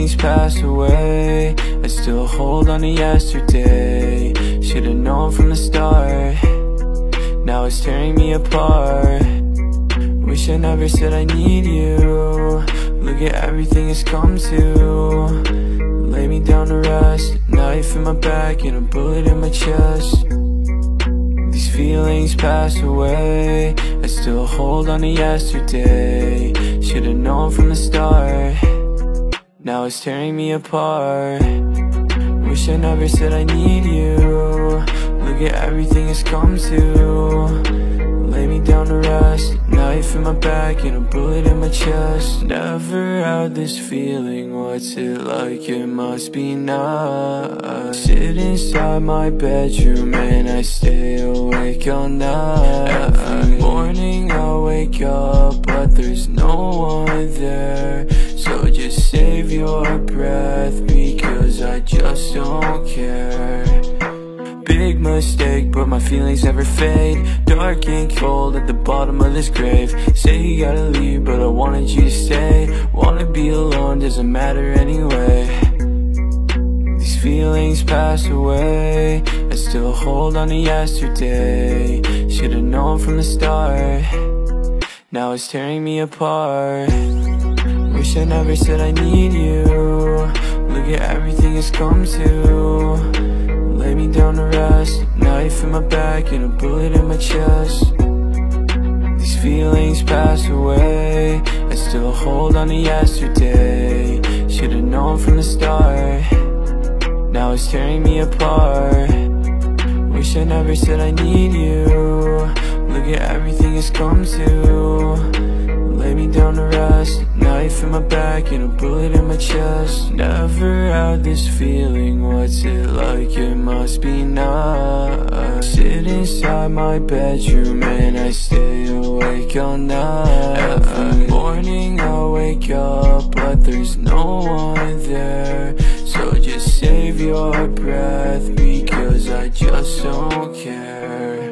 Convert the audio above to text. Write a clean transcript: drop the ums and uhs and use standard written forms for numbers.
feelings pass away, I still hold on to yesterday. Should've known from the start, now it's tearing me apart. Wish I never said I need you. Look at everything it's come to. Lay me down to rest, knife in my back and a bullet in my chest. These feelings pass away, I still hold on to yesterday. Should've known from the start, now it's tearing me apart. Wish I never said I need you. Look at everything it's come to. Lay me down to rest, knife in my back and a bullet in my chest. Never had this feeling, what's it like? It must be nice. Sit inside my bedroom and I stay awake all night. Every morning I wake up, but there's no one there. So just save your breath, because I just don't care. Big mistake, but my feelings never fade. Dark and cold at the bottom of this grave. Say you gotta leave, but I wanted you to stay. Wanna be alone, doesn't matter anyway. These feelings pass away, I still hold on to yesterday. Should've known from the start, now it's tearing me apart. Wish I never said I need you. Look at everything it's come to. Lay me down to rest, knife in my back and a bullet in my chest. These feelings pass away, I still hold on to yesterday. Should've known from the start, now it's tearing me apart. Wish I never said I need you. Look at everything it's come to. Lay me down to rest, knife in my back and a bullet in my chest. Never had this feeling, what's it like? It must be nice. Sit inside my bedroom and I stay awake all night. Every morning I wake up, but there's no one there. So just save your breath, because I just don't care.